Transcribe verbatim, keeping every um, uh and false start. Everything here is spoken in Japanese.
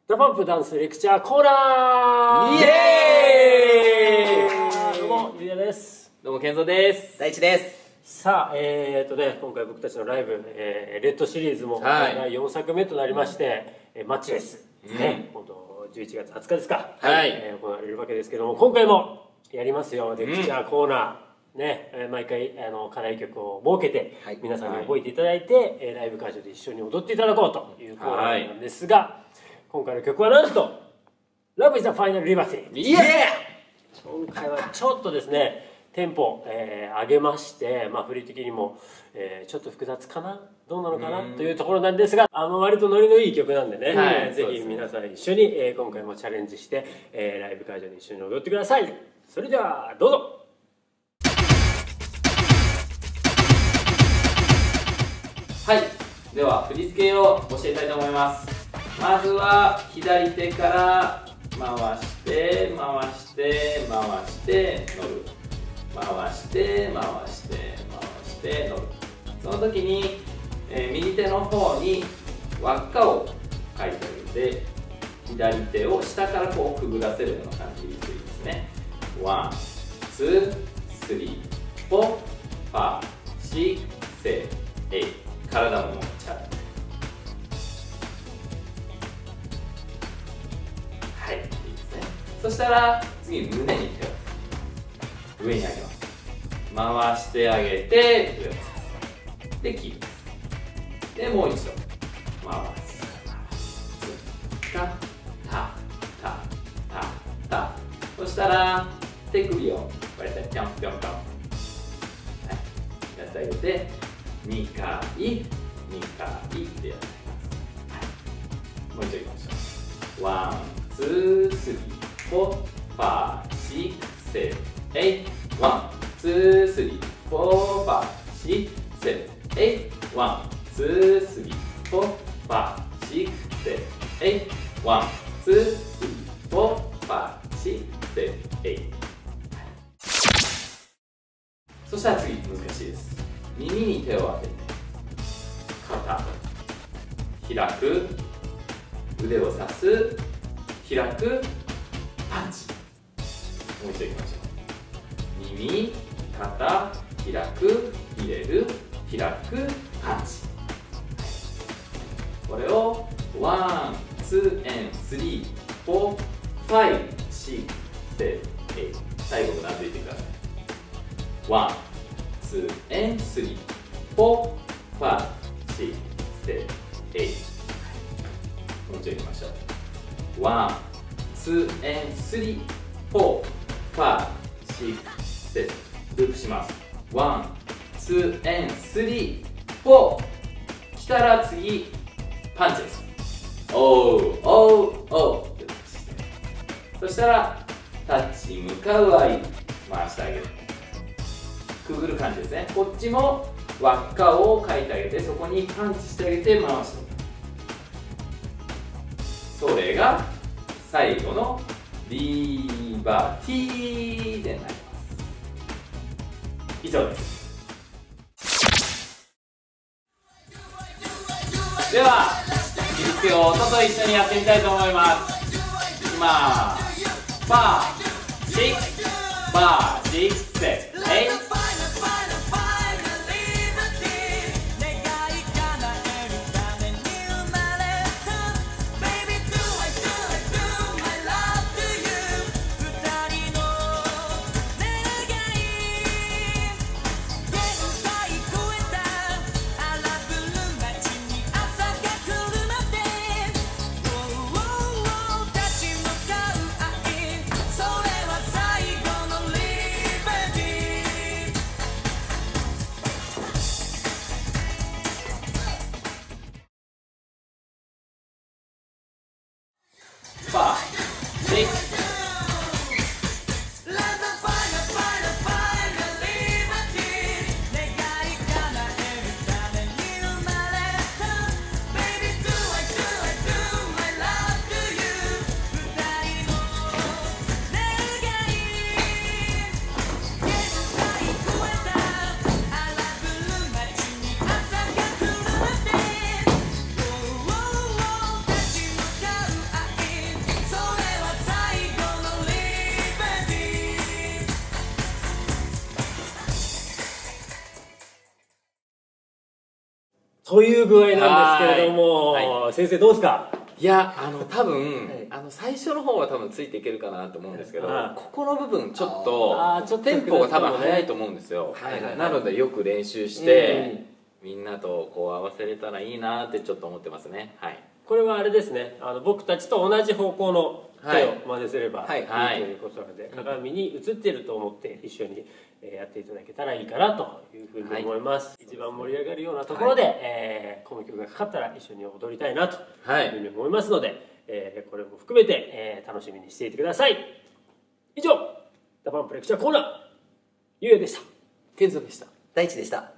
ダパンプダンスレクチャーコーナー。 イエーイ。 どうもゆうやです。 どうも健三です。 大地です。 さあ、えーとね、今回僕たちのライブ、えー、レッドシリーズもはいだいよんさくめとなりまして、えーマッチレス、 うんね、今度じゅういちがつはつかですか、 はいえー行われるわけですけども、今回もやりますよレクチャーコーナー、ね、えー毎回あの課題曲を設けて、 はい皆さんに覚えていただいて、えーライブ会場で一緒に踊っていただこうというコーナーなんですが、今回の曲はなんと「Love is the Final Liberty」。 イエーイ。 今回はちょっとですねテンポ、えー上げまして、まあ、振り的にも、えーちょっと複雑かなどうなのかなというところなんですが、あの割とノリのいい曲なんでね、 はいえーぜひ皆さん一緒に、えー今回もチャレンジして、えーライブ会場で一緒に踊ってください。それではどうぞ。 はい、では振り付けを教えたいと思います。まずは左手から回して回して回して乗る、回して回して回して乗る。その時に、えー右手の方に輪っかを書いてあげて、左手を下からこうくぐらせるような感じでいいですね。ワン、ツー、スリー、フォー、ファイブ、シックス、セブン、エイト。体も持っちゃう。はい、いいですね。そしたら次胸に手を上に上げます。回してあげて上を刺す。でキープです。でもう一度回す。タタタタタ。そしたら手首をこうやってぴょんぴょんぴょん、はい、やってあげてにかいにかいってやってあげます。もう一度いきましょう。ワン、ツー、スリー、フォー、ファイブ、シックス、セブン、エイト。ワン、ツー、スリー、フォー、ファイブ、シックス、セブン、エイト。ワン、ツー、スリー、フォー、ファイブ、シックス、セブン、エイト。ワン、ツー、スリー、フォー、ファイブ、シックス、セブン、エイト。そしたら次難しいです。耳に手を当てて肩開く、腕を刺す、開く、パンチ。もう一度いきましょう。耳、肩、開く、入れる、開く、パンチ。これをワン、ツー、エン、スリー、フォー、ファイブ、シックス、セブン、エイト。最後うなずいてください。ワン、ツー、エン、スリー、フォー、ファイブ、シックス、セブン、エイト。もう一度いきましょう。ワン、ツー、エン、スリー、フォー、ファイブ、シックス、セブン。ループします。ワン、ツー、エン、スリー、フォー。来たら次、パンチです。おう、おう、おう。そしたら、タッチ向かう合い、回してあげる。くぐる感じですね。こっちも輪っかを描いてあげて、そこにパンチしてあげて回しておく。それが最後のリバティでなります。以上です。では振り付けを音と一緒にやってみたいと思います。いきます。バーシックス、バーシックス、セブン、エイト。 という具合なんですけれども、 はい、 先生どうですか？ いやあの多分、 はい、 あの最初の方は多分ついていけるかなと思うんですけど、 はい、 ここの部分ちょっとあちょっとテンポが多分速いと思うんですよ、はいはいはい、なのでよく練習して、うん、みんなとこう合わせれたらいいなってちょっと思ってますね。はい、これはあれですね、あの僕たちと同じ方向の手を真似すればいい、はい、ということなので、鏡に映っていると思って一緒にやっていただけたらいいかなというふうに思います、はい、一番盛り上がるようなところで、はい、えー、この曲がかかったら一緒に踊りたいなというふうに思いますので、はい、えー、これも含めて、えー、楽しみにしていてください。以上、ダパンプレクチャーコーナー、ゆうやでした。 ケンゾでした。 大地でした。